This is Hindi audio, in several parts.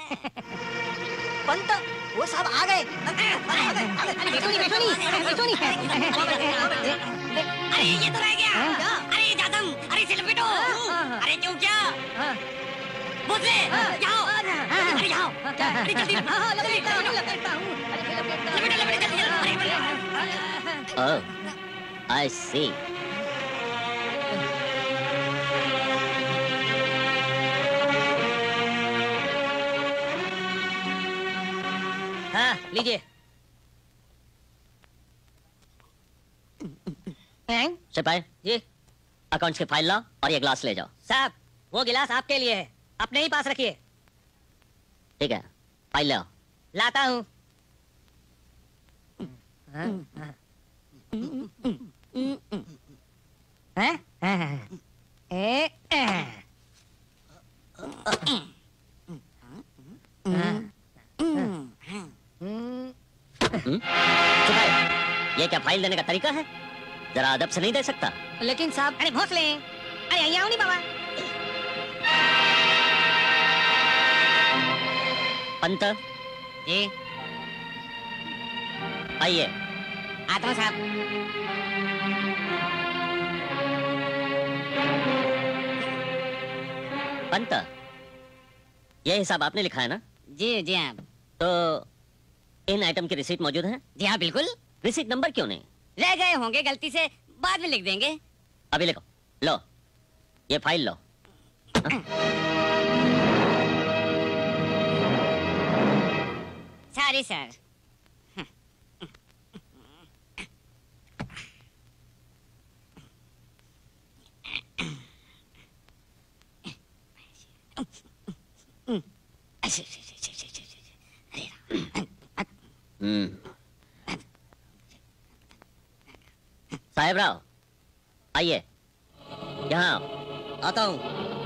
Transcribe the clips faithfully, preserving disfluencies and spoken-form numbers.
पंत, वो साहब आ गए। बैठो नहीं, बैठो नहीं, बैठो नहीं। अरे ये तो रह गया। अरे जादम, अरे इसे लपेटो। अरे क्यों क्या? भोसले, जाओ। अरे जाओ। अरे जल्दी। लपेटता हूँ, लपेटता हूँ। लपेटो, लपेटो जल्दी। Oh, I see. हाँ, लीजिए। सिपाही जी अकाउंट्स की फाइल लाओ और ये ग्लास ले जाओ। साहब, वो गिलास आपके लिए है, अपने ही पास रखिए। ठीक है, फाइल ले आओ। लाता हूँ। सिपाही, ये क्या फाइल देने का तरीका है? जरा अदब से नहीं दे सकता? लेकिन साहब, अरे भोसले, अरे यहाँ आओ नहीं बाबा। पंत जी आइए। आता हूँ साहब। पंत, ये हिसाब आपने लिखा है ना? जी जी हाँ। तो इन आइटम की रिसीट मौजूद है? जी हाँ बिल्कुल। रिसीट नंबर क्यों नहीं? रह गए होंगे गलती से, बाद में लिख देंगे। अभी लिखो। लो, ये फाइल लो। Sorry sir. साहेब राव, आइए यहाँ आओ। आता हूँ।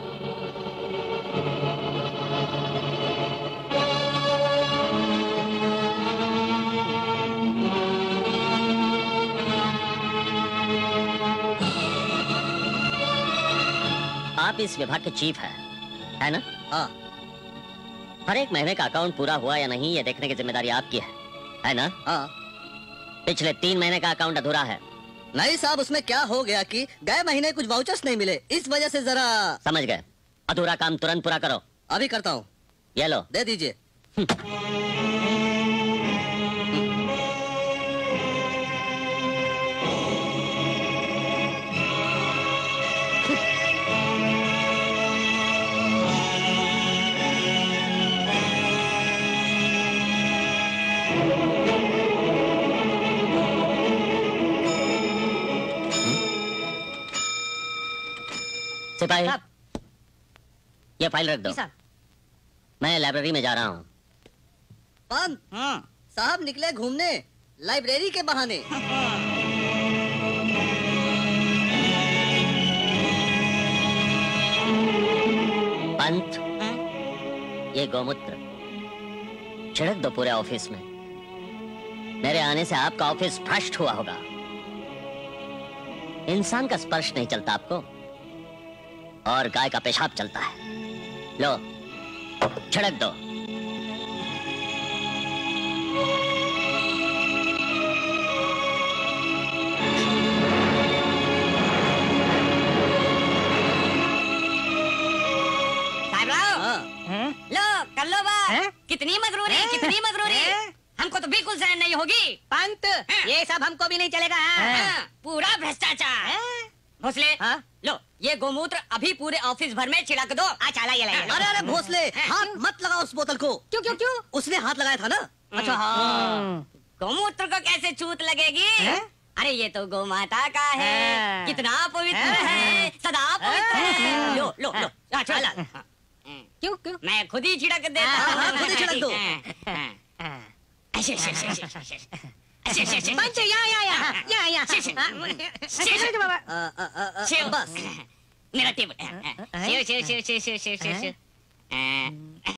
आप इस विभाग के चीफ हैं, है ना? हाँ। हर एक महीने का अकाउंट पूरा हुआ या नहीं ये देखने की जिम्मेदारी आपकी है, है ना? हाँ। पिछले तीन महीने का अकाउंट अधूरा है। नहीं साहब, उसमें क्या हो गया कि गए महीने कुछ वाउचर्स नहीं मिले, इस वजह से जरा। समझ गए। अधूरा काम तुरंत पूरा करो। अभी करता हूँ। ये लो। दे दीजिए। सिपाही, साहब। ये फाइल रख दो। जी साहब। मैं लाइब्रेरी में जा रहा हूँ। पंत, साहब निकले घूमने लाइब्रेरी के बहाने। पंत, ये गौमूत्र छिड़क दो पूरे ऑफिस में। मेरे आने से आपका ऑफिस भ्रष्ट हुआ होगा। इंसान का स्पर्श नहीं चलता आपको, और गाय का पेशाब चलता है। लो, छिड़क दो। लो कर लो बात। कितनी मगरूरी, कितनी मगरूरी। हमको तो बिल्कुल सहन नहीं होगी। पंत, ये सब हमको भी नहीं चलेगा। हाँ, पूरा भ्रष्टाचार। भोसले, लो ये गोमूत्र अभी पूरे ऑफिस भर में छिड़क दो। आ चला ये ले। अरे अरे भोसले, हाथ मत लगाओ उस बोतल को। क्यों क्यों क्यों? उसने हाथ लगाया था ना। अच्छा हाँ। गोमूत्र को कैसे छूत लगेगी? अरे ये तो गौ माता का है, कितना पवित्र है, सदा पवित्र है। लो लो लो, चला। क्यों क्यों? मैं खुद ही छिड़क देता हाँ, हूँ। खुद ही छिड़क दो। ऐसे ऐसे ऐसे ऐसे ऐसे ऐसे ऐसे ऐसे। पंच, यहाँ यहाँ यहाँ यहाँ यहाँ। शिश। शिश बाबा। अ, अ, अ, शिव, बस। मेरा टेबल। शिव शिव शिव शिव शिव शिव शिव।